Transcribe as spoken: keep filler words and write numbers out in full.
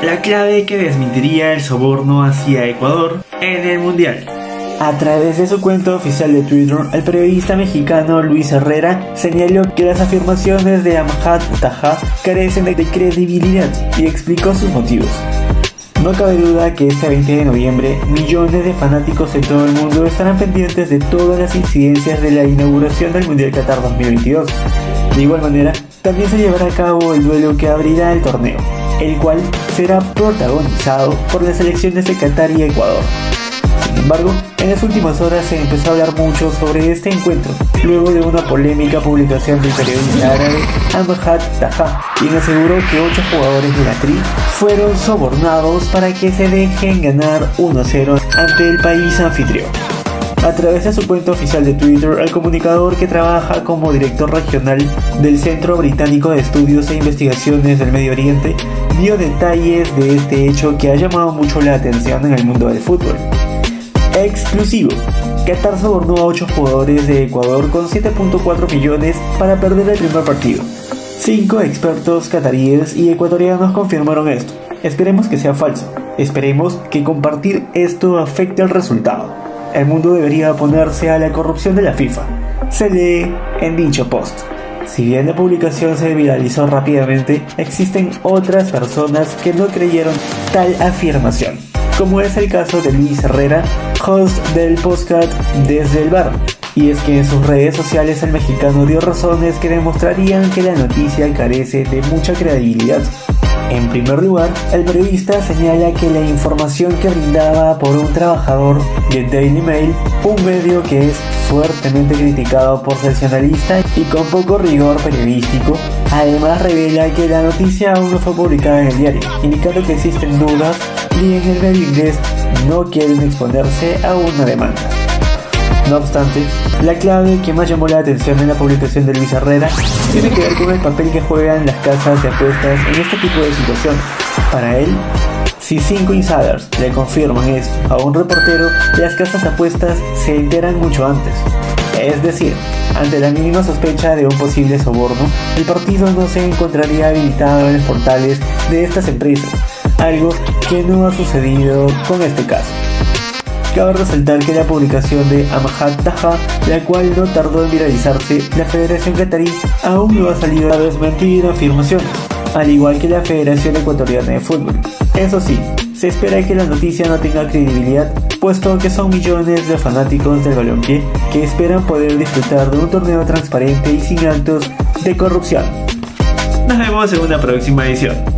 la clave que desmentiría el soborno hacia Ecuador en el Mundial. A través de su cuenta oficial de Twitter, el periodista mexicano Luis Herrera señaló que las afirmaciones de Amjad Taha carecen de credibilidad y explicó sus motivos. No cabe duda que este veinte de noviembre millones de fanáticos en todo el mundo estarán pendientes de todas las incidencias de la inauguración del Mundial Qatar dos mil veintidós. De igual manera, también se llevará a cabo el duelo que abrirá el torneo, el cual será protagonizado por las selecciones de Qatar y Ecuador. Sin embargo, en las últimas horas se empezó a hablar mucho sobre este encuentro, luego de una polémica publicación del periodista árabe Amjad Taha, quien aseguró que ocho jugadores de la Tri fueron sobornados para que se dejen ganar uno a cero ante el país anfitrión. A través de su cuenta oficial de Twitter, el comunicador, que trabaja como director regional del Centro Británico de Estudios e Investigaciones del Medio Oriente, dio detalles de este hecho que ha llamado mucho la atención en el mundo del fútbol. Exclusivo: Qatar sobornó a ocho jugadores de Ecuador con siete punto cuatro millones para perder el primer partido. Cinco expertos cataríes y ecuatorianos confirmaron esto. Esperemos que sea falso. Esperemos que compartir esto afecte al resultado. El mundo debería oponerse a la corrupción de la FIFA, se lee en dicho post. Si bien la publicación se viralizó rápidamente, existen otras personas que no creyeron tal afirmación, como es el caso de Luis Herrera, host del podcast Desde el Bar. Y es que en sus redes sociales el mexicano dio razones que demostrarían que la noticia carece de mucha credibilidad. En primer lugar, el periodista señala que la información que brindaba por un trabajador de Daily Mail, un medio que es fuertemente criticado por sensacionalista y con poco rigor periodístico, además revela que la noticia aún no fue publicada en el diario, indicando que existen dudas y en el medio inglés no quieren exponerse a una demanda. No obstante, la clave que más llamó la atención en la publicación de Luis Herrera tiene que ver con el papel que juegan las casas de apuestas en este tipo de situaciones. Para él, si cinco insiders le confirman esto a un reportero, las casas de apuestas se enteran mucho antes. Es decir, ante la mínima sospecha de un posible soborno, el partido no se encontraría habilitado en los portales de estas empresas, algo que no ha sucedido con este caso. Cabe resaltar que la publicación de Amjad Taha, la cual no tardó en viralizarse, la Federación Qatarí aún no ha salido a desmentir afirmaciones, al igual que la Federación Ecuatoriana de Fútbol. Eso sí, se espera que la noticia no tenga credibilidad, puesto que son millones de fanáticos del balompié que esperan poder disfrutar de un torneo transparente y sin actos de corrupción. Nos vemos en una próxima edición.